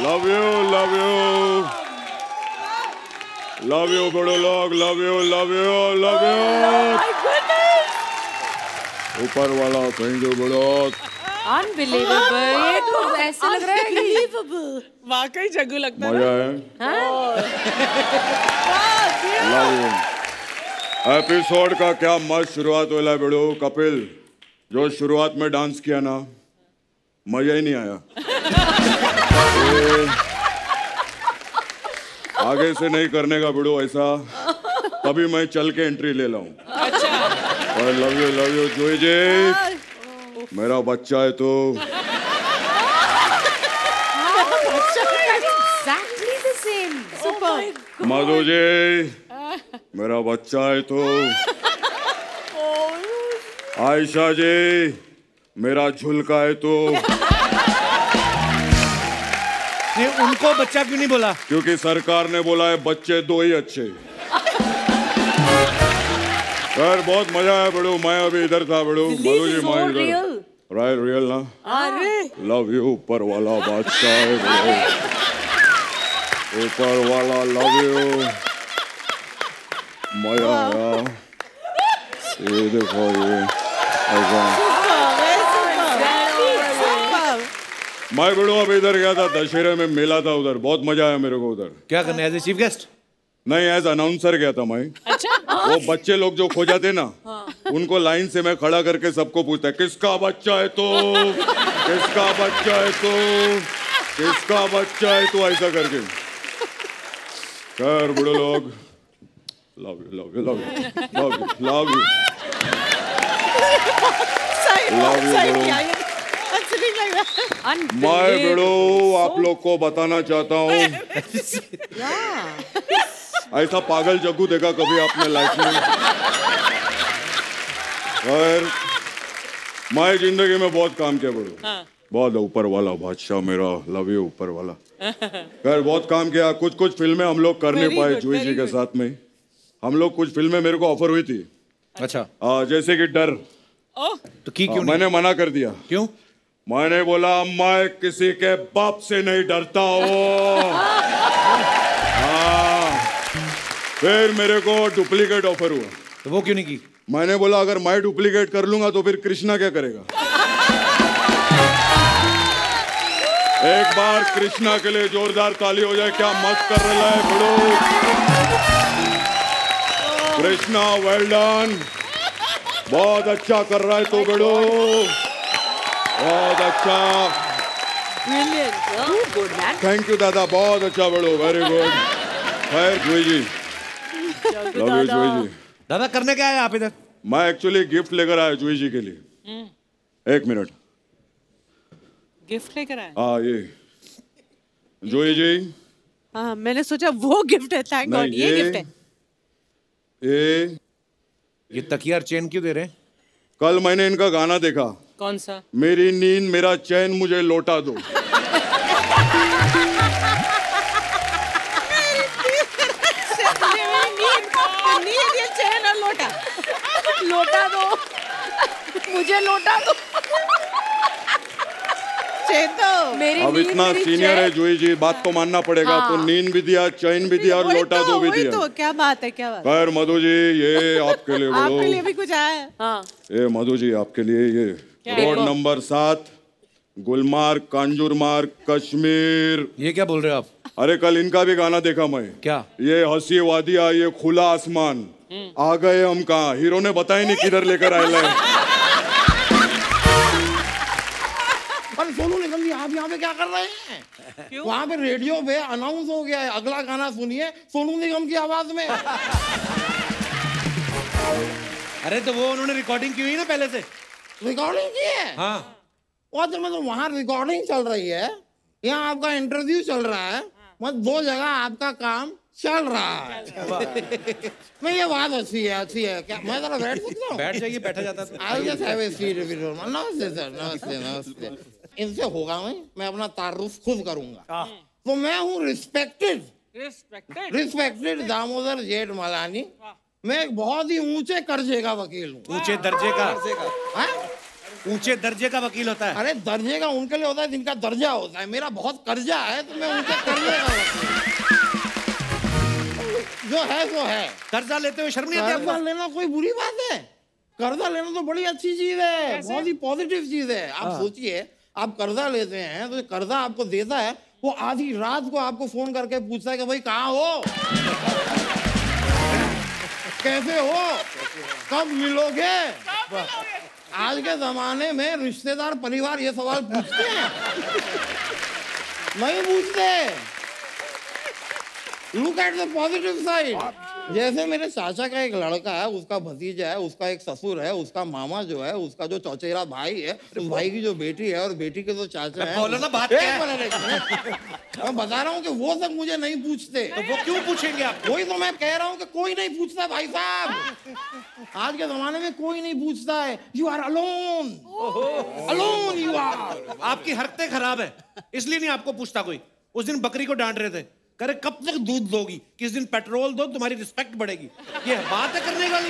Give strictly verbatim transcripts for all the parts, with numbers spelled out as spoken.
Love you love you love you बड़े लोग, love you love you love you. ऊपर वाला थैंक यू बड़ो। अनबिलीवेबल, ये तो ऐसे लग रहा है कि वाकई जग्गू लगता है। मजा है। Love you. एपिसोड का क्या मस्त शुरुआत होला बड़ो। कपिल जो शुरुआत में डांस किया ना, मजा ही नहीं आया। आगे से नहीं करने का बड़ो ऐसा, तभी मैं चल के एंट्री ले लाऊं। अच्छा। और लव यू लव यू जोई जी, मेरा बच्चा है तो। exactly the same. Super. Madhu ji, मेरा बच्चा है तो। आयशा जी, मेरा झुलका है तो। नहीं, उनको बच्चा क्यों नहीं बोला? क्योंकि सरकार ने बोला है बच्चे दो ही अच्छे। यार बहुत मजा आया बड़ो, मैं अभी इधर था बड़ो। मधु जी मैं इधर। राइट रियल ना? अरे लव यू ऊपर वाला बादशाह है बड़ो, ऊपर वाला लव यू। मजा आया। ये देखो ये ऐसा। मैं बड़ो अब इधर गया था, दशहरे में मेला था उधर, बहुत मजा आया मेरे को उधर। क्या करने? As a chief guest? नहीं, एज अनाउंसर गया था मैं। अच्छा? वो बच्चे लोग जो खो जाते ना, उनको लाइन से मैं खड़ा करके सबको पूछता है किसका बच्चा है तो, किसका बच्चा है तो, किसका बच्चा है तो, ऐसा करके। खैर बड़े लोग, love you love you love you love you love you love you. मैं बड़ो आप लोग को बताना चाहता हूँ, ऐसा पागल जग्गू देखा कभी आपने लाइफ में? और मैं जिंदगी में बहुत काम किया बड़ो। हाँ। बहुत ऊपर वाला बादशाह मेरा, लव यू ऊपर वाला। खैर बहुत काम किया, कुछ कुछ फिल्में हम लोग कर नहीं पाए जूही जी के साथ में। हम लोग कुछ फिल्में मेरे को ऑफर हुई थी। अच्छा। आ, जैसे कि डर। तो की क्यों? मैंने मना कर दिया। क्यों? मैंने बोला मैं किसी के बाप से नहीं डरता हूँ। हाँ। फिर मेरे को डुप्लीकेट ऑफर हुआ। तो वो क्यों नहीं की? मैंने बोला अगर मैं डुप्लीकेट कर लूंगा तो फिर कृष्णा क्या करेगा? एक बार कृष्णा के लिए जोरदार ताली हो जाए। क्या मस्त कर रहा है बड़ो कृष्णा, वेल डन, बहुत अच्छा कर रहा है तो बड़ो, बहुत अच्छा। थैंक यू दादा, बहुत अच्छा बड़ो, वेरी गुड। खैर जुई जी, लव यू जुई जी। दादा करने क्या है आप इधर? मैं एक्चुअली गिफ्ट लेकर आया जुई जी के लिए। एक मिनट। गिफ्ट लेकर आया? हाँ ये जुई जी। हाँ मैंने सोचा वो गिफ्ट है। थैंक गॉड ये गिफ्ट है। ये ये तकिया चेन क्यों दे रहे हैं? कल मैंने इनका गाना देखा। कौन सा? मेरी नींद मेरा चैन मुझे लौटा दो। नींद ये चैन और लोटा, लोटा दो मुझे, लोटा दो। तो मेरी अब इतना सीनियर है जुई जी, बात तो मानना पड़ेगा। हाँ। तो नींद भी दिया, चैन भी दिया और लोटा दो भी दिया। तो क्या बात है, क्या बात। खैर मधु जी ये आपके लिए आपके लिए भी कुछ आया है। हाँ। ये मधु जी आपके लिए ये रोड नंबर सात, गुलमार्ग, कांजूरमार्ग, कश्मीर। ये क्या बोल रहे हो आप? अरे कल इनका भी गाना देखा मैं। क्या? ये हंसी वादिया, ये खुला आसमान, आ गए हम कहाँ। हीरो ने बताया नहीं किधर लेकर आए। सोनू निगम जी आप यहाँ पे क्या कर रहे हैं? वहाँ पे रेडियो पे अनाउंस हो गया है अगला गाना सुनिए सोनू निगम की आवाज में। अरे तो वो उन्होंने रिकॉर्डिंग की हुई ना पहले से। रिकॉर्डिंग की है? हाँ। और तो मतलब वहाँ रिकॉर्डिंग चल रही है, यहाँ आपका इंटरव्यू चल रहा है, मतलब दो जगह आपका काम चल रहा है। मैं ये बात अच्छी है, अच्छी है। क्या मैं जरा बैठ सकता हूँ? बैठ जाइए, बैठा जाता है। I'll just have a seat if you don't mind. नमस्ते सर, नमस्ते नमस्ते। इनसे होगा नहीं, मैं अपना तारुफ खुद करूंगा। तो मैं हूँ रिस्पेक्टेड रिस्पेक्टेड रिस्पेक्टेड दामोदर जेठ मलानी। मैं एक बहुत ही ऊंचे कर्जे का वकील हूँ। ऊंचे दर्जे का? ऊंचे दर्जे का वकील होता है। अरे दर्जे का उनके लिए होता है जिनका दर्जा होता है, मेरा बहुत कर्जा है तो मैं उनके कर्जे का जो है वो है। कर्जा लेते हुए शर्म नहीं आती आपको? कर्जा लेना कोई बुरी बात है? कर्जा लेना तो बड़ी अच्छी चीज है, बहुत ही पॉजिटिव चीज है। आप सोचिए, आप कर्जा लेते हैं तो कर्जा आपको देता है, वो आधी रात को आपको फोन करके पूछता है कि भाई कहाँ हो, कैसे हो, कब मिलोगे। आज के जमाने में रिश्तेदार परिवार ये सवाल पूछते हैं? नहीं पूछते। Look at the positive side. जैसे मेरे चाचा का एक लड़का है, उसका भतीजा है, उसका एक ससुर है, उसका मामा जो है, उसका जो चौचेरा भाई है, उस भाई की जो बेटी है और बेटी के जो चाचा है। बोलो ना बात क्या है? मैं बता रहा हूँ कि वो सब मुझे नहीं पूछते। तो वो क्यों पूछेंगे आप? वही तो मैं कह रहा हूँ कि कोई नहीं पूछता भाई साहब। आज के जमाने में कोई नहीं पूछता है। You are alone, alone you are. आपकी हरकतें खराब है, इसलिए नहीं आपको पूछता कोई। उस दिन बकरी को डांट रहे थे, करे कब तक दूध दोगी, किस दिन पेट्रोल दो तुम्हारी रिस्पेक्ट बढ़ेगी। ये बात है करने वाली?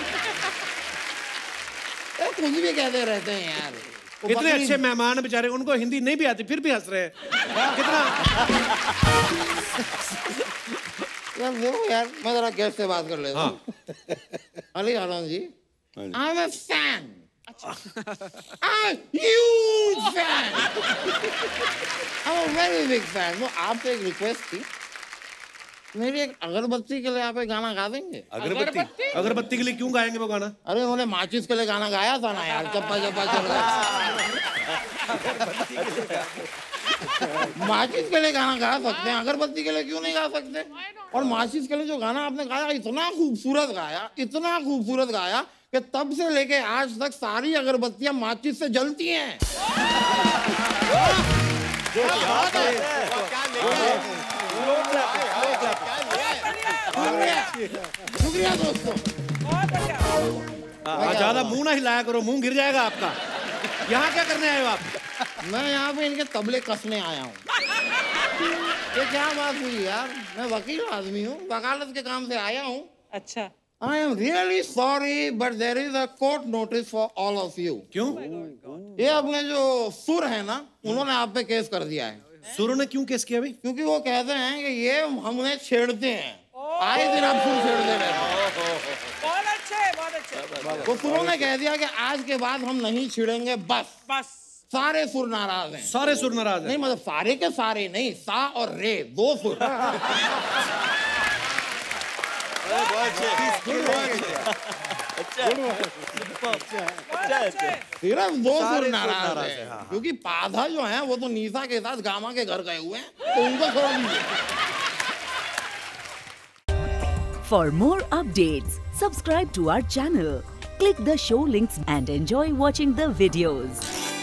कुछ भी कहते रहते हैं यार। इतने अच्छे मेहमान बेचारे, उनको हिंदी नहीं भी आती फिर भी हंस रहे हैं। कितना यार देखो यार, मैं जरा गेस्ट से बात कर लेता हूँ। Ali Anand ji, I am a fan, I'm a huge fan, I'm a very big fan। वो आपसे एक रिक्वेस्ट थी, मेरी एक अगरबत्ती के लिए आप एक गाना गा देंगे? अगरबत्ती? अगरबत्ती के लिए क्यों गाएंगे वो गाना? अरे उन्होंने माचिस के लिए गाना गाया था ना यार, चप्पा चप्पा चल रहा। माचिस के लिए गाना गा सकते हैं, अगरबत्ती के लिए क्यों नहीं गा सकते? और माचिस के लिए जो गाना आपने गाया, इतना खूबसूरत गाया, इतना खूबसूरत गाया कि तब से लेके आज तक सारी अगरबत्तियां माचिस से जलती हैं। शुक्रिया दोस्तों। ज्यादा मुंह ना हिलाया करो, मुंह गिर जाएगा आपका। यहाँ क्या करने आए हो आप? मैं यहाँ पे इनके तबले कसने आया हूँ। ये क्या बात हुई यार, मैं वकील आदमी हूँ, वकालत के काम से आया हूँ। अच्छा। I am really sorry, but there is a court notice for all of you। क्यों? ये अपने जो सुर है ना, उन्होंने आप पे केस कर दिया है। सुरों ने क्यों केस किया भाई? क्योंकि वो कहते हैं कि ये हमने छेड़ते हैं, आए दिन आप सुर छेड़ते रहते हैं। बहुत अच्छे, बहुत अच्छे। तो सुरों ने कह दिया कि आज के बाद हम नहीं छेड़ेंगे, बस बस सारे सुर नाराज हैं। सारे सुर नाराज हैं? नहीं मतलब सारे के सारे नहीं, सा और रे दो सुर। सिर्फ दो सुर नाराज है, क्योंकि पाधा जो है वो तो नीसा के साथ गामा के घर गए हुए हैं, तो उनको छोड़ दीजिए। For more updates, subscribe to our channel, click the show links and enjoy watching the videos.